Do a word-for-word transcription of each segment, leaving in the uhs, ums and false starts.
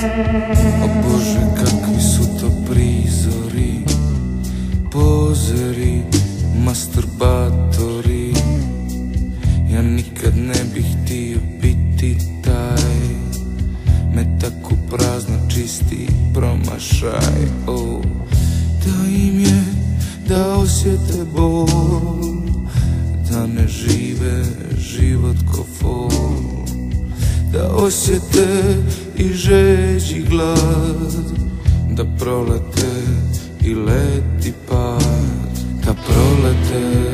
O Bože, kakvi su to prizori, pozori, masturbatori. Ja nikad ne bih htio biti taj metak u prazno, čisti promašaj. Oh, da im je da osjete bol, da ne žive život ko fol, da osjete i žeđ i glad, da prolete i let i pad, da prolete.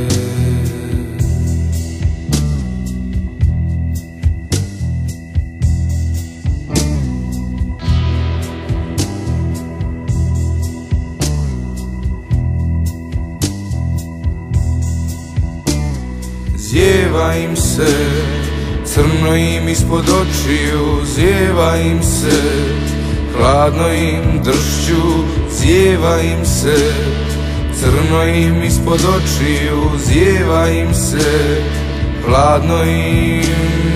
Zjeva im se, crno im ispod očiju, zjeva im se, hladno im dršću, zjeva im se, crno im ispod očiju, zjeva im se, hladno im.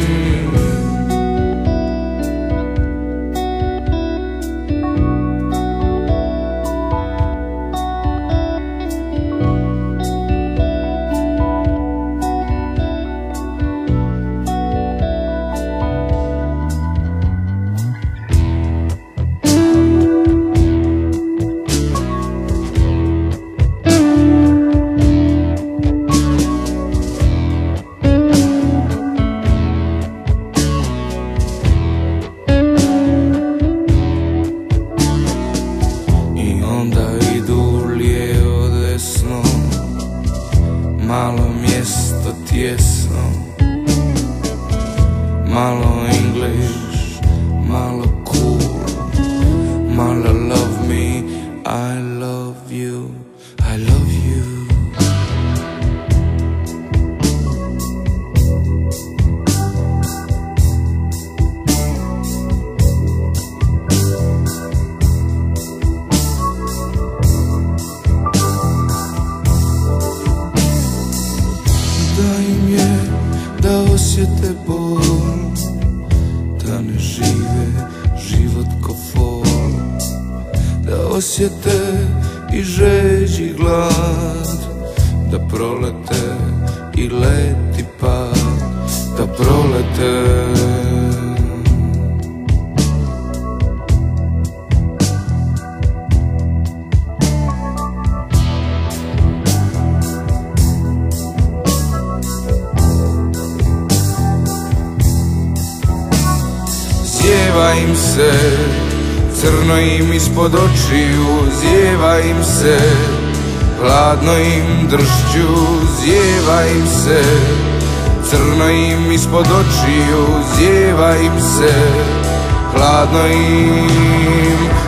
Malo mjesto tjesno, malo English, malo cool, malo love me, I love you, I love you. Da im je da osjete bol, da ne žive život ko fol, da osjete i žeđ i glad, da prolete i let i pad, da prolete. Zjeva im se, crno im ispod očiju, zjeva im se, hladno im dršću, zjeva im se, crno im ispod očiju, zjeva im se, hladno im.